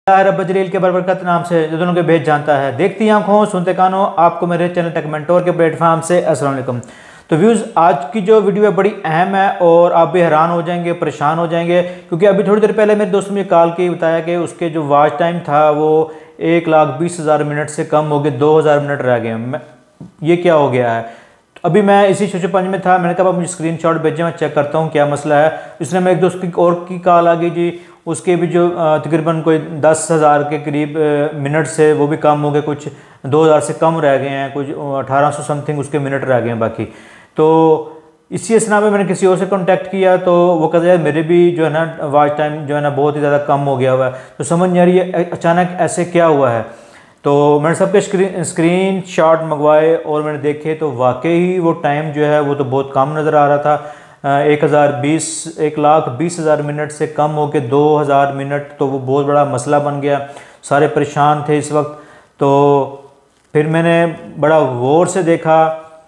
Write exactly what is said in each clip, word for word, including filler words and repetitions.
रब जलील के बरकत नाम से जो दोनों के भेद जानता है, देखती आंखों सुनते कानों, आपको मेरे चैनल टेक मेंटोर के प्लेटफॉर्म से अस्सलाम वालेकुम। तो व्यूज़, आज की जो वीडियो है बड़ी अहम है और आप भी हैरान हो जाएंगे, परेशान हो जाएंगे, क्योंकि अभी थोड़ी देर पहले मेरे दोस्त ने कॉल की बताया कि उसके जो वॉच टाइम था वो एक लाख बीस हज़ार मिनट से कम हो गए, दो हज़ार मिनट रह गए। मैं ये क्या हो गया है? अभी मैं इसी सोचे पंज में था, मैंने कहा मुझे स्क्रीनशॉट भेजें, मैं चेक करता हूँ क्या मसला है। इसने मेरे एक दोस्त की और की कॉल आ गई जी, उसके भी जो तकरीबन कोई दस हज़ार के करीब मिनट से वो भी कम हो गए, कुछ दो हज़ार से कम रह गए हैं, कुछ अठारह सौ समथिंग उसके मिनट रह गए हैं बाकी। तो इसी असना में मैंने किसी और से कांटेक्ट किया तो वो कहते हैं मेरे भी जो है ना वॉच टाइम जो है ना बहुत ही ज़्यादा कम हो गया हुआ है। तो समझ नहीं आ रही है अचानक ऐसे क्या हुआ है। तो मैंने सबके स्क्रीन स्क्रीन शॉट मंगवाए और मैंने देखे तो वाकई ही वो टाइम जो है वो तो बहुत कम नज़र आ रहा था। एक हज़ार बीस एक लाख बीस हज़ार मिनट से कम हो के दो हज़ार मिनट, तो वो बहुत बड़ा मसला बन गया। सारे परेशान थे इस वक्त। तो फिर मैंने बड़ा गौर से देखा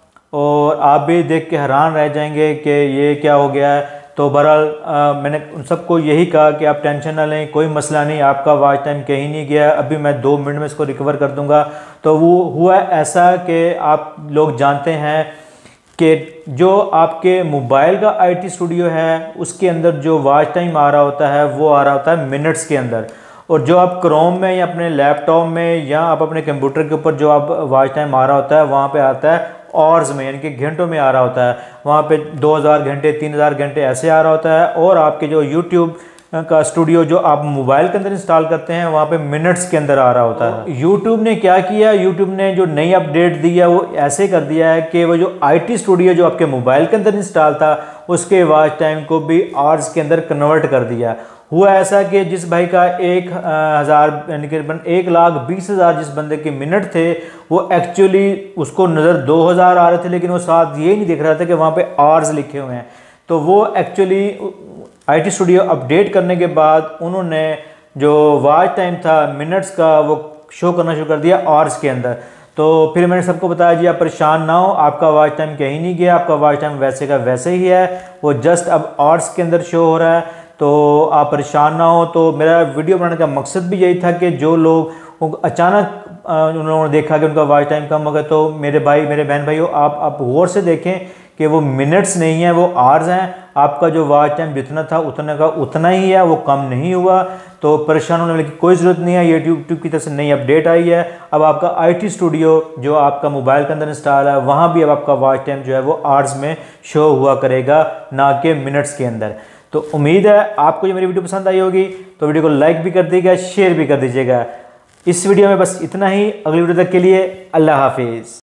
और आप भी देख के हैरान रह जाएंगे कि ये क्या हो गया है। तो बहरहाल मैंने उन सबको यही कहा कि आप टेंशन ना लें, कोई मसला नहीं, आपका वॉच टाइम कहीं नहीं गया, अभी मैं दो मिनट में इसको रिकवर कर दूंगा। तो वो हुआ ऐसा कि आप लोग जानते हैं कि जो आपके मोबाइल का आईटी स्टूडियो है उसके अंदर जो वॉच टाइम आ रहा होता है वो आ रहा होता है मिनट्स के अंदर, और जो आप क्रोम में या अपने लैपटॉप में या आप अपने कंप्यूटर के ऊपर जो आप वॉच टाइम आ रहा होता है वहाँ पे आता है आवर्स में, यानी कि घंटों में आ रहा होता है। वहाँ पे दो हज़ार घंटे तीन हज़ार घंटे ऐसे आ रहा होता है। और आपके जो यूट्यूब का स्टूडियो जो आप मोबाइल के अंदर इंस्टॉल करते हैं वहाँ पे मिनट्स के अंदर आ रहा होता है। यूट्यूब ने क्या किया, यूट्यूब ने जो नई अपडेट दी है वो ऐसे कर दिया है कि वो जो आईटी स्टूडियो जो आपके मोबाइल के अंदर इंस्टॉल था उसके वॉच टाइम को भी आवर्स के अंदर कन्वर्ट कर दिया। हुआ ऐसा कि जिस भाई का एक हज़ार यानी कि एक लाख बीस हज़ार जिस बंदे के मिनट थे वो एक्चुअली उसको नज़र दो हज़ार आ रहे थे, लेकिन वो साथ ये नहीं दिख रहा था कि वहाँ पे आवर्स लिखे हुए हैं। तो वो एक्चुअली आईटी स्टूडियो अपडेट करने के बाद उन्होंने जो वॉच टाइम था मिनट्स का वो शो करना शुरू कर दिया आवर्स के अंदर। तो फिर मैंने सबको बताया जी आप परेशान ना हो, आपका वॉच टाइम कहीं नहीं गया, आपका वॉच टाइम वैसे का वैसे ही है, वो जस्ट अब आवर्स के अंदर शो हो रहा है। तो आप परेशान ना हो। तो मेरा वीडियो बनाने का मकसद भी यही था कि जो लोग अचानक उन्होंने देखा कि उनका वॉच टाइम कम हो गया, तो मेरे भाई मेरे बहन भाइयों आप आप गौर से देखें कि वो मिनट्स नहीं है, वो आवर्स हैं। आपका जो वॉच टाइम जितना था उतना का उतना ही है, वो कम नहीं हुआ। तो परेशान होने की कोई ज़रूरत नहीं है। ये यूट्यूब की तरफ से नई अपडेट आई है। अब आपका आईटी स्टूडियो जो आपका मोबाइल के अंदर इंस्टॉल है वहाँ भी अब आपका वॉच टाइम जो है वो आवर्स में शो हुआ करेगा, ना कि मिनट्स के अंदर। तो उम्मीद है आपको ये मेरी वीडियो पसंद आई होगी, तो वीडियो को लाइक भी कर दीजिएगा, शेयर भी कर दीजिएगा। इस वीडियो में बस इतना ही। अगली वीडियो तक के लिए अल्लाह हाफिज़।